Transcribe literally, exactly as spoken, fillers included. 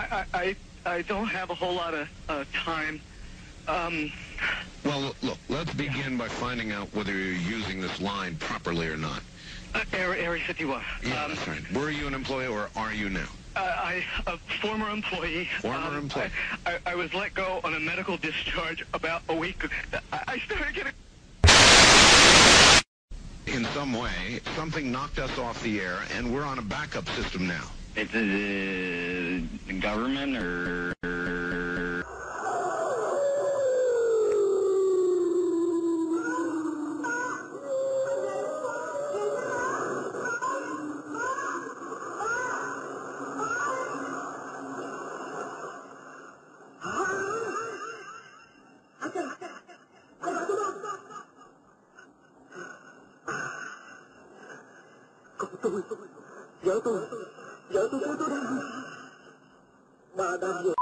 I, I, I don't have a whole lot of uh, time. Um, well, look, let's begin by finding out whether you're using this line properly or not. uh, Area fifty-one. Yeah, um, that's right. Were you an employee or are you now? Uh, I, a former employee. Former um, employee. I, I, I was let go on a medical discharge about a week ago. I, I started getting... In some way, something knocked us off the air, and we're on a backup system now. It's the uh, government or... Tôi, tôi, vợ tôi, vợ tôi, tôi, tôi đang... Bà đang vừa...